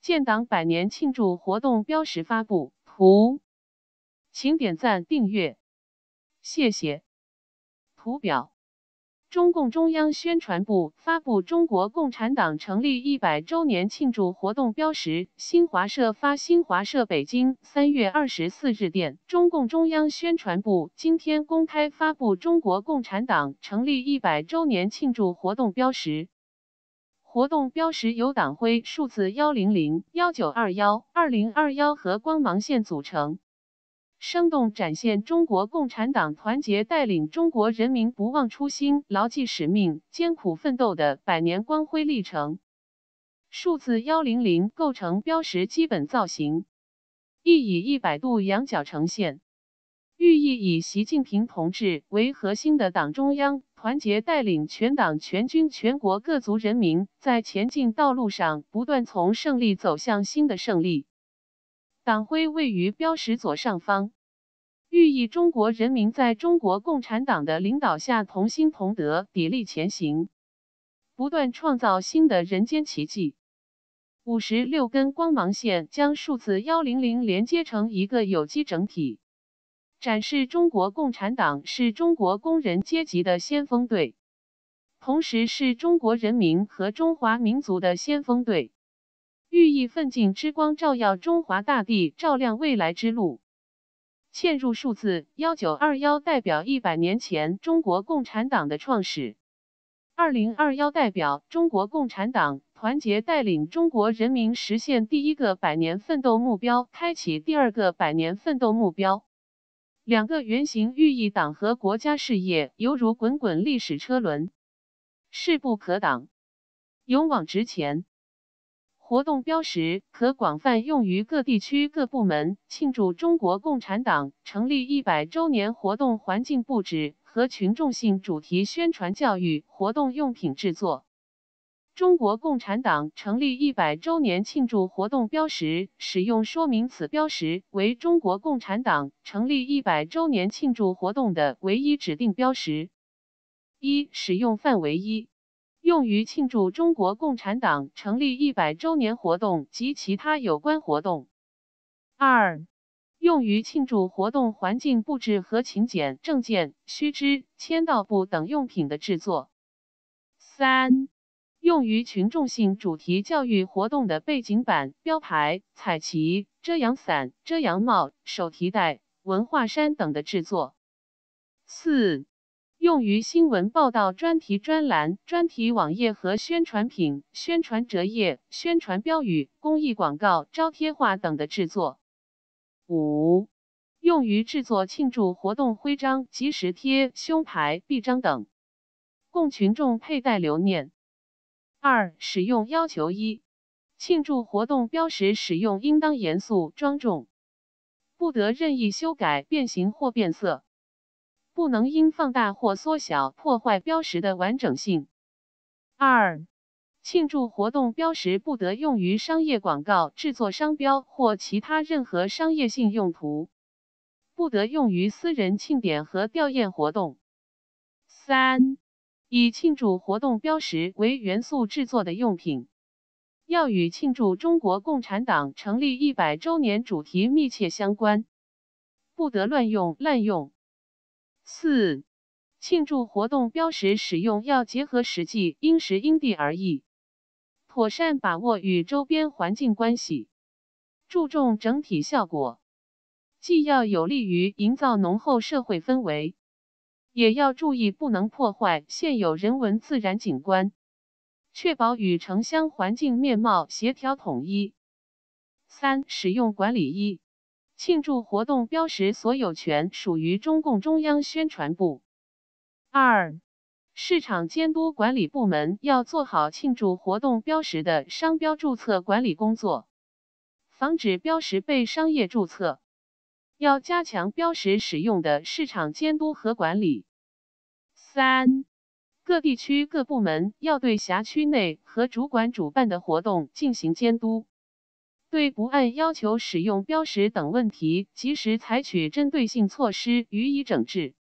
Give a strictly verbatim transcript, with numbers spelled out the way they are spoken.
建党百年庆祝活动标识发布图，请点赞订阅，谢谢。图表：中共中央宣传部发布中国共产党成立一百周年庆祝活动标识。新华社发新华社北京三月二十四日电，中共中央宣传部今天公开发布中国共产党成立一百周年庆祝活动标识。活动标识由党徽数字一零零、一九二一、二零二一和光芒线组成，生动展现中国共产党团结带领中国人民不忘初心、牢记使命、艰苦奋斗的百年光辉历程。数字一零零构成标识基本造型，亦以一百度仰角呈现，寓意以习近平同志为核心的党中央团结带领全党全军全国各族人民在前进道路上不断从胜利走向新的胜利。党徽位于标识左上方，寓意中国人民在中国共产党的领导下同心同德，砥砺前行，不断创造新的人间奇迹。五十六根光芒线将数字一零零连接成一个有机整体，展示中国共产党是中国工人阶级的先锋队，同时是中国人民和中华民族的先锋队，寓意奋进之光照耀中华大地，照亮未来之路。嵌入数字一九二一代表一百年前中国共产党的创始，二零二一代表中国共产党团结带领中国人民实现第一个百年奋斗目标，开启第二个百年奋斗目标。两个圆形寓意党和国家事业犹如滚滚历史车轮，势不可挡，勇往直前。活动标识可广泛用于各地区各部门庆祝中国共产党成立一百周年活动环境布置和群众性主题宣传教育活动用品制作。中国共产党成立一百周年庆祝活动标识使用说明此标识为中国共产党成立一百周年庆祝活动的唯一指定标识。一、使用范围一，用于庆祝中国共产党成立一百周年活动及其他有关活动。二、用于庆祝活动环境布置和请柬、证件、须知、签到簿等用品的制作。三、用于群众性主题教育活动的背景板、标牌、彩旗、遮阳伞、遮阳帽、手提袋、文化衫等的制作。四、用于新闻报道专题专栏、专题网页和宣传品、宣传折页、宣传标语、公益广告、招贴画等的制作。五、用于制作庆祝活动徽章、及时贴、胸牌、臂章等，供群众佩戴留念。二、使用要求一，庆祝活动标识使用应当严肃庄重，不得任意修改、变形或变色，不能因放大或缩小破坏标识的完整性。二、庆祝活动标识不得用于商业广告、制作商标或其他任何商业性用途，不得用于私人庆典和吊唁活动。三、以庆祝活动标识为元素制作的用品，要与庆祝中国共产党成立一百周年主题密切相关，不得乱用、滥用。四、庆祝活动标识使用要结合实际，因时因地而异，妥善把握与周边环境关系，注重整体效果，既要有利于营造浓厚社会氛围，也要注意不能破坏现有人文自然景观，确保与城乡环境面貌协调统一。三、使用管理一，庆祝活动标识所有权属于中共中央宣传部。二、市场监督管理部门要做好庆祝活动标识的商标注册管理工作，防止标识被商业注册。要加强标识使用的市场监督和管理。三、各地区各部门要对辖区内和主管主办的活动进行监督，对不按要求使用标识等问题，及时采取针对性措施予以整治。